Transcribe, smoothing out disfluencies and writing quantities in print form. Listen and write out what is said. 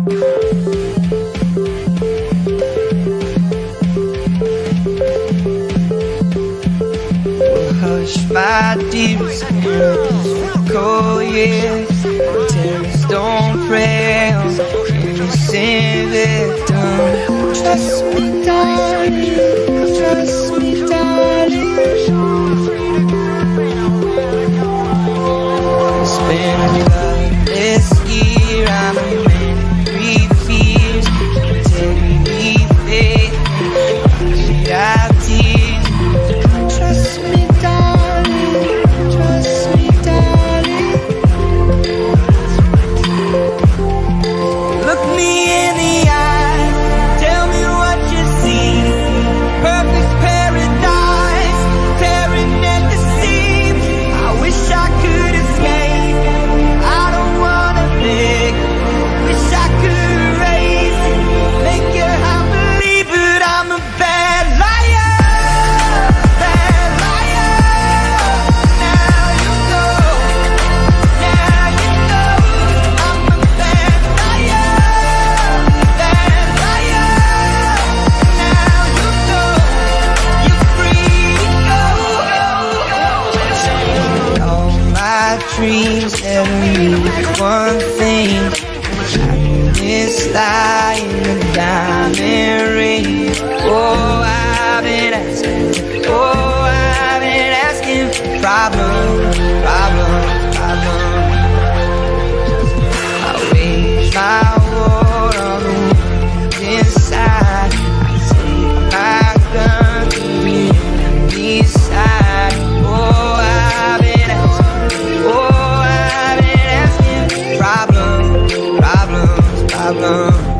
Hush my deepest cold years. Terrorists don't prey on innocent victims. Trust me, darling. Trust me, darling. It's been a loveless year. I'm a man with fears. Integrity, faith, without tears. Trust me, darling. Trust me, darling. Look me in the eye. Tell me what you see. Perfect paradise, tearing at the seams. I wish I could escape. I don't wanna think. Wish I could erase. Make your heart believe, but I'm a bad liar. Bad liar. Now you know. Now you know. I'm a bad liar. Bad liar. Now you know. You're free to go. All my dreams never mean one thing. This lie in the diamond ring. Oh, I've been asking. Oh, I've been asking for problems, problems, problems. I wage my war on the wounds inside. I take my gun to the enemy's side. Oh, I've been asking. Oh, I've been asking for problems, problems, problems.